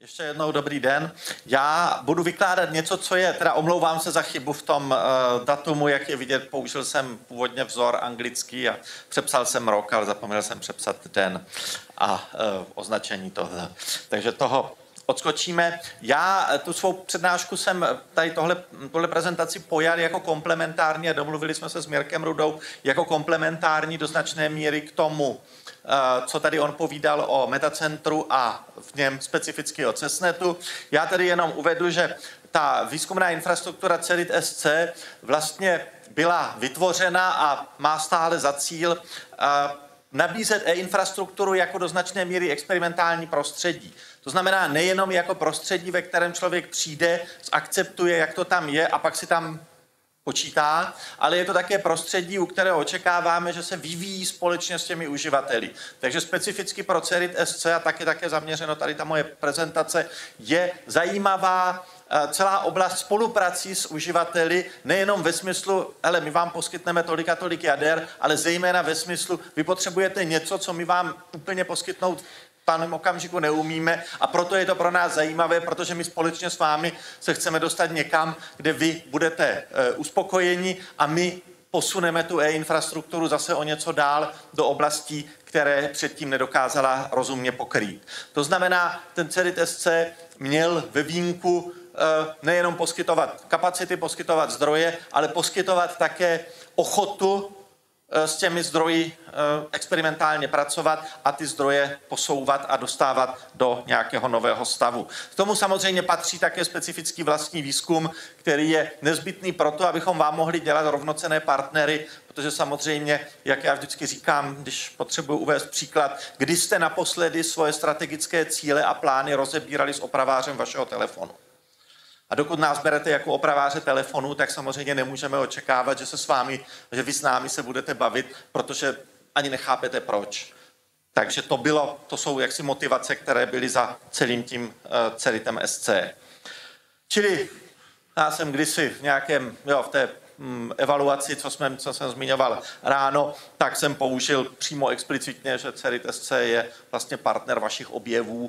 Ještě jednou dobrý den. Já budu vykládat něco, co je, teda omlouvám se za chybu v tom datumu, jak je vidět, použil jsem původně vzor anglický a přepsal jsem rok, ale zapomněl jsem přepsat den a označení tohle. Takže toho odskočíme. Já tu svou přednášku jsem tady tohle prezentaci pojal jako komplementární a domluvili jsme se s Mirkem Rudou jako komplementární do značné míry k tomu, co tady on povídal o metacentru a v něm specificky o CESNETu. Já tady jenom uvedu, že ta výzkumná infrastruktura CERIT-SC vlastně byla vytvořena a má stále za cíl nabízet e-infrastrukturu jako do značné míry experimentální prostředí. To znamená nejenom jako prostředí, ve kterém člověk přijde, akceptuje, jak to tam je a pak si tam počítá, ale je to také prostředí, u kterého očekáváme, že se vyvíjí společně s těmi uživateli. Takže specificky pro CERIT-SC a také zaměřeno tady ta moje prezentace je zajímavá celá oblast spoluprací s uživateli, nejenom ve smyslu, hele, my vám poskytneme tolik a tolik jader, ale zejména ve smyslu, vy potřebujete něco, co my vám úplně poskytnout v daném okamžiku neumíme a proto je to pro nás zajímavé, protože my společně s vámi se chceme dostat někam, kde vy budete uspokojeni a my posuneme tu e-infrastrukturu zase o něco dál do oblastí, které předtím nedokázala rozumně pokrýt. To znamená, ten CERIT-SC měl ve vínku nejenom poskytovat kapacity, poskytovat zdroje, ale poskytovat také ochotu s těmi zdroji experimentálně pracovat a ty zdroje posouvat a dostávat do nějakého nového stavu. K tomu samozřejmě patří také specifický vlastní výzkum, který je nezbytný proto, abychom vám mohli dělat rovnocenné partnery, protože samozřejmě, jak já vždycky říkám, když potřebuji uvést příklad, kdy jste naposledy svoje strategické cíle a plány rozebírali s opravářem vašeho telefonu. A dokud nás berete jako opraváře telefonu, tak samozřejmě nemůžeme očekávat, že vy s námi se budete bavit, protože ani nechápete proč. Takže to jsou jaksi motivace, které byly za celým tím CERITem SC. Čili já jsem kdysi v té evaluaci, co jsem zmiňoval ráno, tak jsem použil přímo explicitně, že CERIT SC je vlastně partner vašich objevů.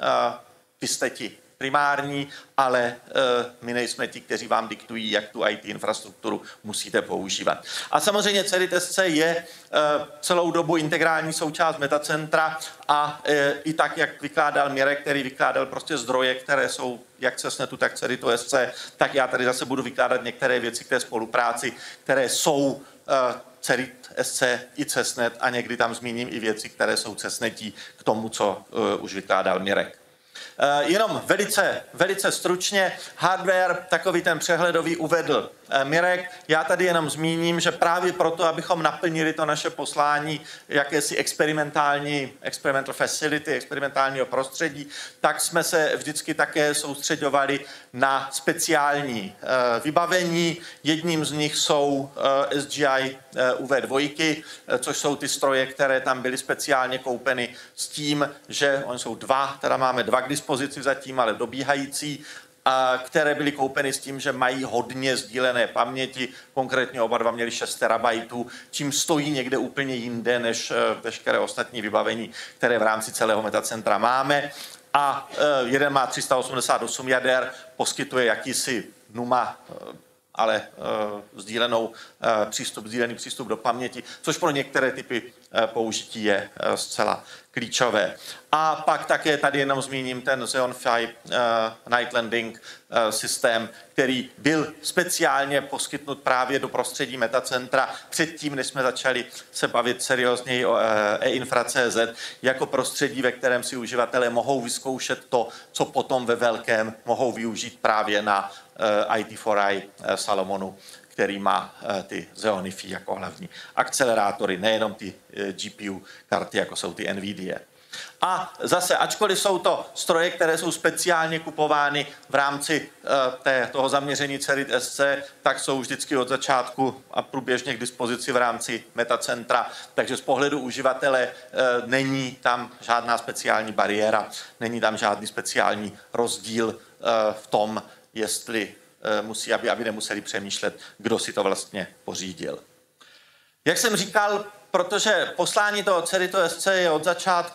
Vy jste ti primární, ale my nejsme ti, kteří vám diktují, jak tu IT infrastrukturu musíte používat. A samozřejmě CERIT-SC je celou dobu integrální součást metacentra a i tak, jak vykládal Mirek, který vykládal prostě zdroje, které jsou jak CESNETu, tak CERITu-SC, tak já tady zase budu vykládat některé věci k té spolupráci, které jsou CERIT-SC i CESNET a někdy tam zmíním i věci, které jsou CESNETí k tomu, co už vykládal Mirek. Jenom velice stručně, hardware, takový ten přehledový uvedl Mirek. Já tady jenom zmíním, že právě proto, abychom naplnili to naše poslání jakési experimental facility, experimentálního prostředí, tak jsme se vždycky také soustředovali na speciální vybavení. Jedním z nich jsou SGI UV2, což jsou ty stroje, které tam byly speciálně koupeny s tím, že oni jsou máme dva k dispozici zatím, ale dobíhající, které byly koupeny s tím, že mají hodně sdílené paměti, konkrétně oba dva měli 6 terabajtů, čím stojí někde úplně jinde než veškeré ostatní vybavení, které v rámci celého metacentra máme. A jeden má 388 jader, poskytuje jakýsi NUMA, ale sdílený přístup do paměti, což pro některé typy použití je zcela klíčové. A pak také tady jenom zmíním ten Xeon Phi Night Landing systém, který byl speciálně poskytnut právě do prostředí metacentra předtím, než jsme začali se bavit seriózněji o e-infra.cz, jako prostředí, ve kterém si uživatelé mohou vyzkoušet to, co potom ve velkém mohou využít právě na IT4i Salomonu, který má ty Xeony Phi jako hlavní akcelerátory, nejenom ty GPU karty, jako jsou ty NVIDIA. A zase, ačkoliv jsou to stroje, které jsou speciálně kupovány v rámci toho zaměření CERIT-SC, tak jsou vždycky od začátku a průběžně k dispozici v rámci metacentra. Takže z pohledu uživatele není tam žádná speciální bariéra, není tam žádný speciální rozdíl v tom, jestli musí, aby nemuseli přemýšlet, kdo si to vlastně pořídil. Jak jsem říkal, protože poslání toho CERITu SC je od začátku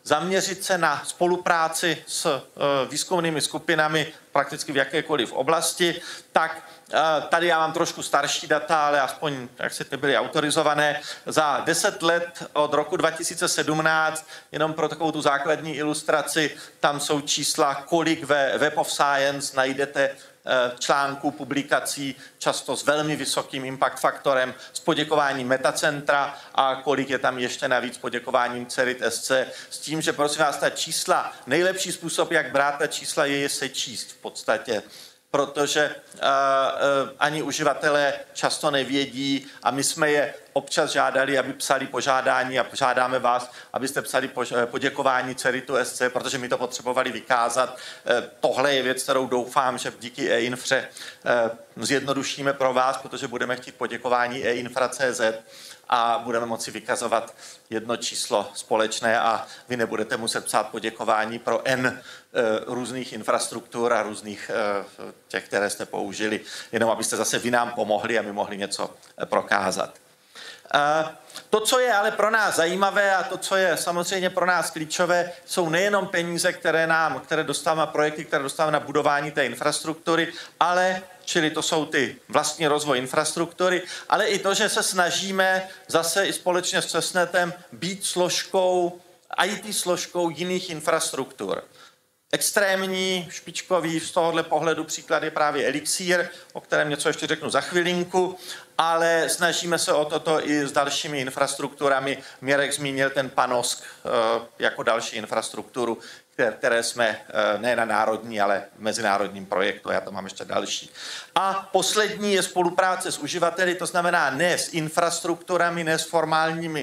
zaměřit se na spolupráci s výzkumnými skupinami prakticky v jakékoliv oblasti, tak tady já mám trošku starší data, ale aspoň, jak se ty byly autorizované, za 10 let od roku 2017, jenom pro takovou tu základní ilustraci, tam jsou čísla, kolik ve Web of Science najdete článků, publikací, často s velmi vysokým impact faktorem, s poděkováním Metacentra a kolik je tam ještě navíc poděkováním CERIT SC, s tím, že prosím vás, ta čísla, nejlepší způsob, jak brát ta čísla, je sečíst v podstatě, protože ani uživatelé často nevědí a my jsme je občas žádali, aby psali požádání a žádáme vás, abyste psali poděkování CERITu SC, protože my to potřebovali vykázat. Tohle je věc, kterou doufám, že díky e-infře zjednodušíme pro vás, protože budeme chtít poděkování e-infra.cz a budeme moci vykazovat jedno číslo společné a vy nebudete muset psát poděkování pro N různých infrastruktur a různých těch, které jste použili, jenom abyste zase vy nám pomohli a my mohli něco prokázat. To, co je ale pro nás zajímavé a to, co je samozřejmě pro nás klíčové, jsou nejenom peníze, které dostáváme, projekty, které dostáváme na budování té infrastruktury, ale čili to jsou ty vlastní rozvoj infrastruktury, ale i to, že se snažíme zase i společně s CESNETem být složkou, IT složkou jiných infrastruktur. Extrémní, špičkový z tohohle pohledu příklad je právě Elixir, o kterém něco ještě řeknu za chvilinku, ale snažíme se o toto i s dalšími infrastrukturami. Mirek zmínil ten Panosk jako další infrastrukturu, které jsme ne na národní, ale v mezinárodním projektu. Já to mám ještě další. A poslední je spolupráce s uživateli, to znamená ne s infrastrukturami, ne s formálními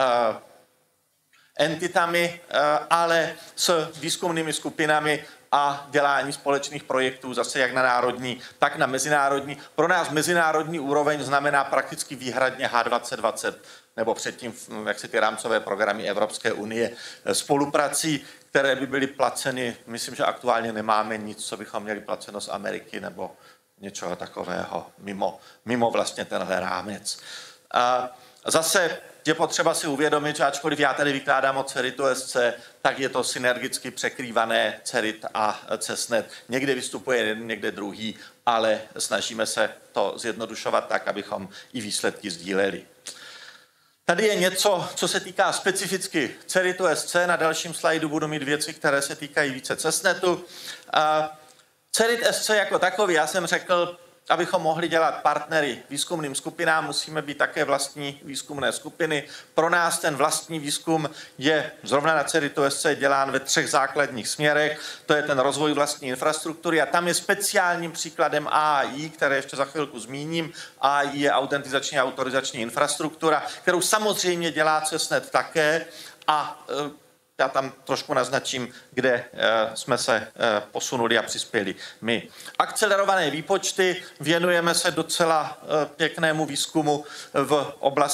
entitami, ale s výzkumnými skupinami a dělání společných projektů zase jak na národní, tak na mezinárodní. Pro nás mezinárodní úroveň znamená prakticky výhradně H2020 nebo předtím, jak se ty rámcové programy Evropské unie spoluprací, které by byly placeny, myslím, že aktuálně nemáme nic, co bychom měli placeno z Ameriky nebo něčeho takového mimo vlastně tenhle rámec. A zase je potřeba si uvědomit, že ačkoliv já tady vykládám o CERITu SC, tak je to synergicky překrývané CERIT a CESNET. Někde vystupuje jeden, někde druhý, ale snažíme se to zjednodušovat tak, abychom i výsledky sdíleli. Tady je něco, co se týká specificky CERITu SC. Na dalším slajdu budu mít věci, které se týkají více CESNETu. CERIT SC jako takový, já jsem řekl, abychom mohli dělat partnery výzkumným skupinám, musíme být také vlastní výzkumné skupiny. Pro nás ten vlastní výzkum je zrovna na CERITu SC dělán ve 3 základních směrech. To je ten rozvoj vlastní infrastruktury a tam je speciálním příkladem AI, které ještě za chvilku zmíním. AI je autentizační a autorizační infrastruktura, kterou samozřejmě dělá CESNET také a já tam trošku naznačím, kde jsme se posunuli a přispěli my. Akcelerované výpočty, věnujeme se docela pěknému výzkumu v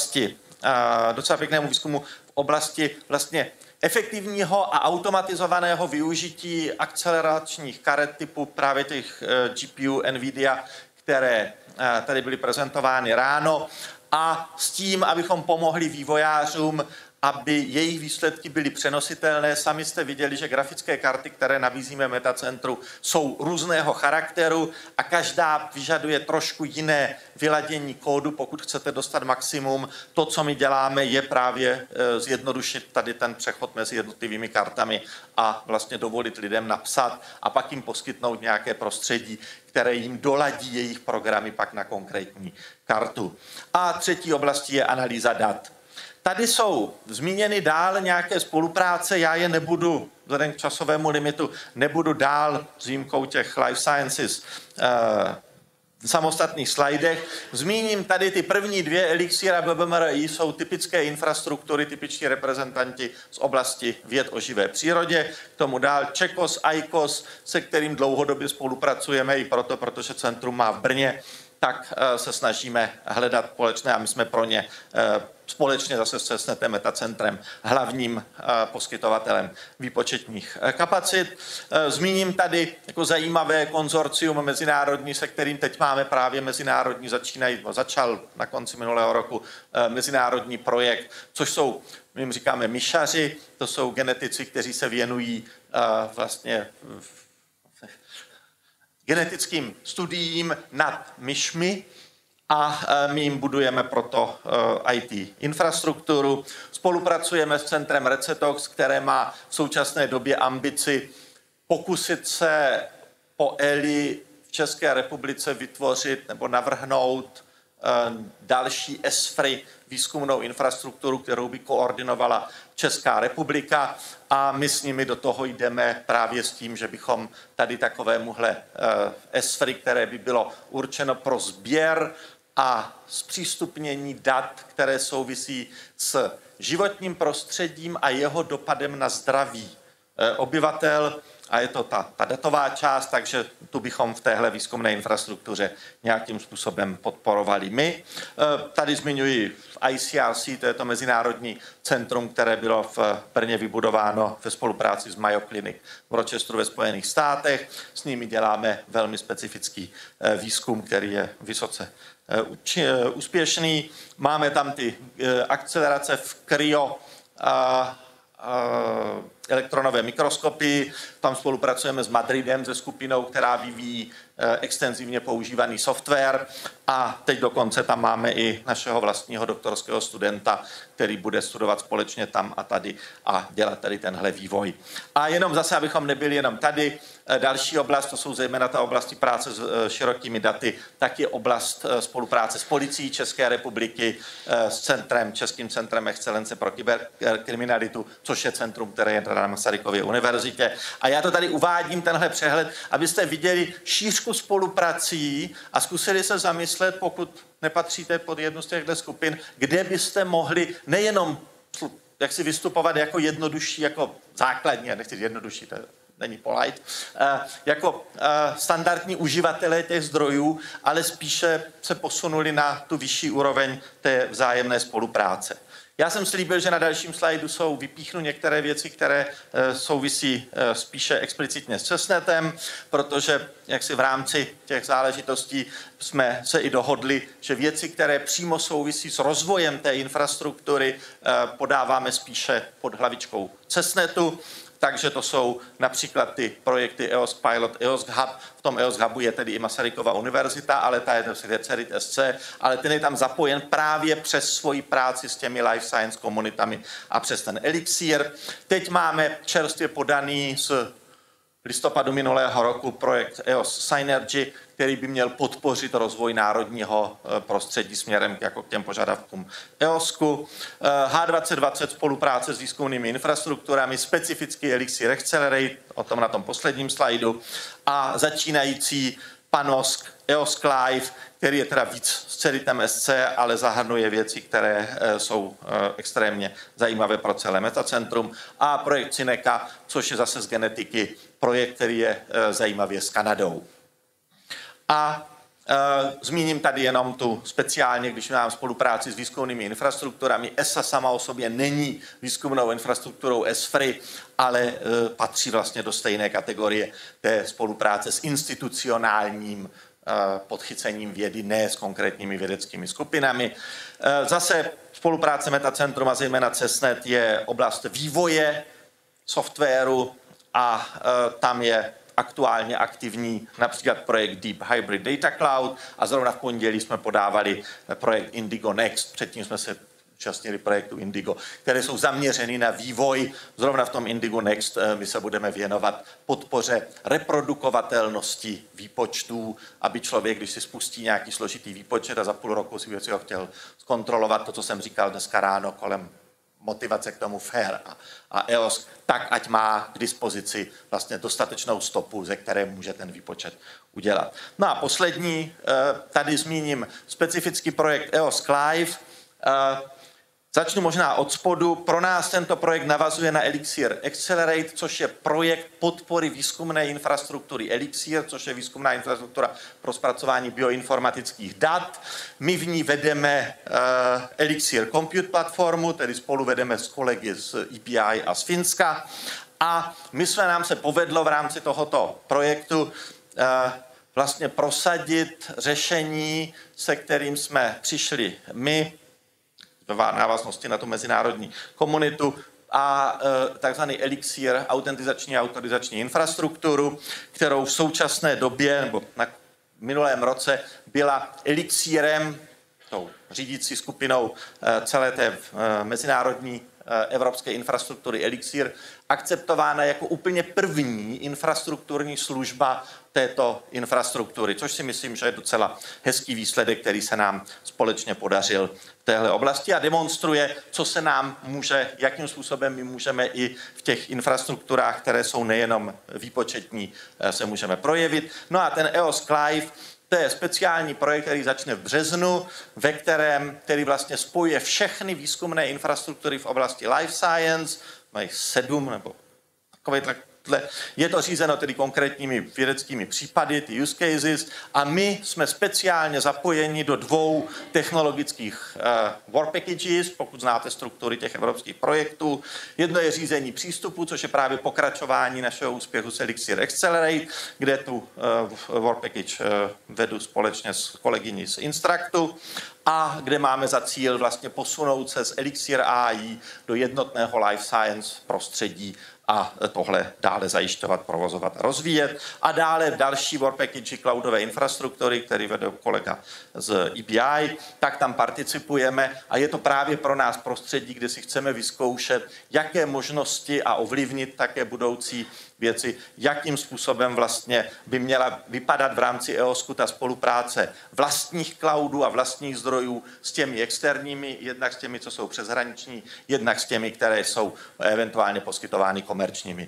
oblasti vlastně efektivního a automatizovaného využití akceleračních karet typu právě těch GPU NVIDIA, které tady byly prezentovány ráno a s tím, abychom pomohli vývojářům, aby jejich výsledky byly přenositelné. Sami jste viděli, že grafické karty, které nabízíme Metacentru, jsou různého charakteru a každá vyžaduje trošku jiné vyladění kódu, pokud chcete dostat maximum. To, co my děláme, je právě zjednodušit tady ten přechod mezi jednotlivými kartami a vlastně dovolit lidem napsat a pak jim poskytnout nějaké prostředí, které jim doladí jejich programy pak na konkrétní kartu. A třetí oblastí je analýza dat. Tady jsou zmíněny dál nějaké spolupráce, já je nebudu, vzhledem k časovému limitu, nebudu dál s výjimkou těch life sciences samostatných slajdech. Zmíním tady ty první 2, Elixir a BBMRI, jsou typické infrastruktury, typičtí reprezentanti z oblasti věd o živé přírodě. K tomu dál Čekos, ICOS, se kterým dlouhodobě spolupracujeme i proto, protože centrum má v Brně tak se snažíme hledat společné a my jsme pro ně společně zase s CESNETem Metacentrem hlavním poskytovatelem výpočetních kapacit. Zmíním tady jako zajímavé konzorcium mezinárodní, se kterým teď máme právě mezinárodní, začal na konci minulého roku mezinárodní projekt, což jsou, my jim říkáme myšaři, to jsou genetici, kteří se věnují vlastně genetickým studiím nad myšmi a my jim budujeme proto IT infrastrukturu. Spolupracujeme s centrem Recetox, které má v současné době ambici pokusit se po ELI v České republice vytvořit nebo navrhnout další ESFRI výzkumnou infrastrukturu, kterou by koordinovala Česká republika a my s nimi do toho jdeme právě s tím, že bychom tady takovémuhle ESFRI, které by bylo určeno pro sběr a zpřístupnění dat, které souvisí s životním prostředím a jeho dopadem na zdraví obyvatel, a je to ta datová část, takže tu bychom v téhle výzkumné infrastruktuře nějakým způsobem podporovali my. Tady zmiňuji ICRC, to je to mezinárodní centrum, které bylo v Brně vybudováno ve spolupráci s Mayo Clinic v Rochesteru ve Spojených státech. S nimi děláme velmi specifický výzkum, který je vysoce úspěšný. Máme tam ty akcelerace v kryo elektronové mikroskopy. Tam spolupracujeme s Madridem, se skupinou, která vyvíjí extenzivně používaný software a teď dokonce tam máme i našeho vlastního doktorského studenta, který bude studovat společně tam a tady a dělat tady tenhle vývoj. A jenom zase, abychom nebyli jenom tady, další oblast, to jsou zejména ta oblasti práce s širokými daty, tak je oblast spolupráce s policií České republiky, s Českým centrem excelence pro kyberkriminalitu, což je centrum, které je na Masarykově univerzitě. A já to tady uvádím, tenhle přehled, abyste viděli šířku spoluprací a zkusili se zamyslet, pokud nepatříte pod jednu z těchto skupin, kde byste mohli nejenom jak si vystupovat jako jednodušší, jako základní, já nechci jednodušší, to není polite, jako standardní uživatelé těch zdrojů, ale spíše se posunuli na tu vyšší úroveň té vzájemné spolupráce. Já jsem slíbil, že na dalším slajdu vypíchnu některé věci, které souvisí spíše explicitně s CESNETem, protože jak si v rámci těch záležitostí jsme se i dohodli, že věci, které přímo souvisí s rozvojem té infrastruktury, podáváme spíše pod hlavičkou CESNETu. Takže to jsou například ty projekty EOSC Pilot, EOSC Hub. V tom EOSC Hubu je tedy i Masarykova univerzita, ale ta je CERIT SC, ale ten je tam zapojen právě přes svoji práci s těmi life science komunitami a přes ten Elixir. Teď máme čerstvě podaný z listopadu minulého roku projekt EOS Synergy, který by měl podpořit rozvoj národního prostředí směrem k těm požadavkům EOSku. H2020 spolupráce s výzkumnými infrastrukturami, specifický Elixir Accelerate, o tom na tom posledním slajdu, a začínající PANOSK, EOSC Live, který je teda víc s CERITem SC, ale zahrnuje věci, které jsou extrémně zajímavé pro celé metacentrum. A projekt Cineca, což je zase z genetiky projekt, který je zajímavě s Kanadou. A zmíním tady jenom tu speciálně, když mám spolupráci s výzkumnými infrastrukturami. ESA sama o sobě není výzkumnou infrastrukturou ESFRI, ale patří vlastně do stejné kategorie té spolupráce s institucionálním podchycením vědy, ne s konkrétními vědeckými skupinami. Zase spolupráce Metacentrum a zejména CESNET je oblast vývoje softwaru a tam je aktuálně aktivní například projekt Deep Hybrid Data Cloud a zrovna v pondělí jsme podávali projekt Indigo Next, předtím jsme se účastnili projektu Indigo, které jsou zaměřeny na vývoj. Zrovna v tom Indigo Next my se budeme věnovat podpoře reprodukovatelnosti výpočtů, aby člověk, když si spustí nějaký složitý výpočet a za půl roku si ho chtěl zkontrolovat, to, co jsem říkal dneska ráno kolem motivace k tomu FAIR a EOSC, tak ať má k dispozici vlastně dostatečnou stopu, ze které může ten výpočet udělat. No a poslední, tady zmíním specifický projekt EOSC Live. Začnu možná od spodu. Pro nás tento projekt navazuje na Elixir Accelerate, což je projekt podpory výzkumné infrastruktury Elixir, což je výzkumná infrastruktura pro zpracování bioinformatických dat. My v ní vedeme Elixir Compute platformu, tedy spolu vedeme s kolegy z EBI a z Finska. A nám se povedlo v rámci tohoto projektu vlastně prosadit řešení, se kterým jsme přišli my, v návaznosti na tu mezinárodní komunitu, a takzvaný Elixir autentizační a autorizační infrastrukturu, kterou v současné době, nebo na minulém roce, byla Elixirem, tou řídící skupinou celé té mezinárodní evropské infrastruktury Elixir, akceptována jako úplně první infrastrukturní služba této infrastruktury, což si myslím, že je docela hezký výsledek, který se nám společně podařil v téhle oblasti a demonstruje, co se nám může, jakým způsobem my můžeme i v těch infrastrukturách, které jsou nejenom výpočetní, se můžeme projevit. No a ten EOS Clive, to je speciální projekt, který začne v březnu, který vlastně spojuje všechny výzkumné infrastruktury v oblasti life science, mají 7 nebo takovýhle. Je to řízeno tedy konkrétními vědeckými případy, ty use cases, a my jsme speciálně zapojeni do 2 technologických work packages, pokud znáte struktury těch evropských projektů. Jedno je řízení přístupu, což je právě pokračování našeho úspěchu s Elixir Accelerate, kde tu work package vedu společně s kolegyní z Instructu a kde máme za cíl vlastně posunout se z Elixir AI do jednotného life science prostředí a tohle dále zajišťovat, provozovat a rozvíjet. A dále další work package cloudové infrastruktury, který vede kolega z EBI, tak tam participujeme a je to právě pro nás prostředí, kde si chceme vyzkoušet, jaké možnosti a ovlivnit také budoucí věci, jakým způsobem vlastně by měla vypadat v rámci EOSku ta spolupráce vlastních cloudů a vlastních zdrojů s těmi externími, jednak s těmi, co jsou přeshraniční, jednak s těmi, které jsou eventuálně poskytovány komerčními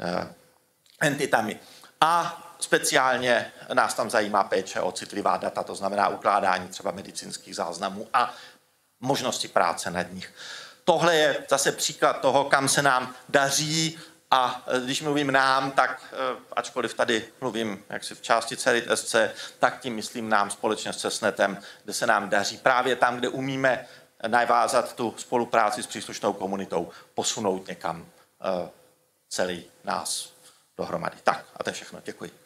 entitami. A speciálně nás tam zajímá péče o citlivá data, to znamená ukládání třeba medicínských záznamů a možnosti práce nad nich. Tohle je zase příklad toho, kam se nám daří. A když mluvím nám, tak ačkoliv tady mluvím jaksi v části CERIT SC, tak tím myslím nám společně s CESNETem, kde se nám daří právě tam, kde umíme navázat tu spolupráci s příslušnou komunitou, posunout někam celý nás dohromady. Tak a to je všechno. Děkuji.